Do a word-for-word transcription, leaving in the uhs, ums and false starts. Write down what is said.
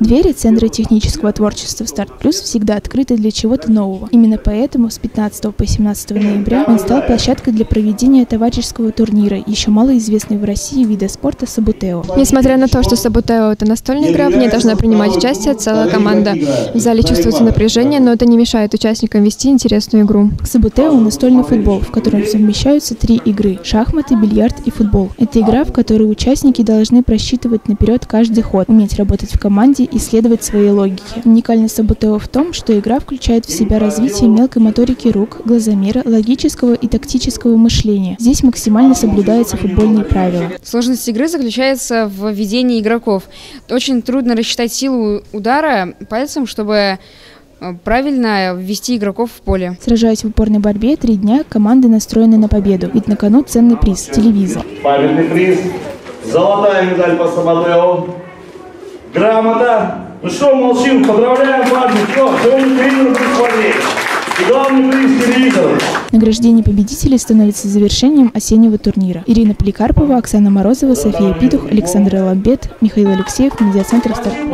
Двери Центра технического творчества «Старт Плюс» всегда открыты для чего-то нового. Именно поэтому с пятнадцатого по семнадцатое ноября он стал площадкой для проведения товарищеского турнира, еще малоизвестной в России вида спорта Сабутео. Несмотря на то, что Сабутео – это настольная игра, в ней должна принимать участие целая команда. В зале чувствуется напряжение, но это не мешает участникам вести интересную игру. Сабутео – настольный футбол, в котором совмещаются три игры – шахматы, бильярд и футбол. Это игра, в которой участники должны просчитывать наперед каждый ход, уметь работать в команде и следовать своей логике. Уникальность Сабутео в том, что игра включает в себя развитие мелкой моторики рук, глазомера, логического и тактического мышления. Здесь максимально соблюдаются футбольные правила. Сложность игры заключается в ведении игроков. Очень трудно рассчитать силу удара пальцем, чтобы правильно ввести игроков в поле. Сражаясь в упорной борьбе три дня, команды настроены на победу, ведь на кону ценный приз – телевизор. Памятный приз, золотая медаль по Сабутео, грамота. Ну что, молчим, поздравляем, парни, все, сегодня тренер будет смотреть. И главный приз – телевизор. Награждение победителей становится завершением осеннего турнира. Ирина Поликарпова, Оксана Морозова, София Питух, Александр Ламбет, Михаил Алексеев, медиацентр «Старт».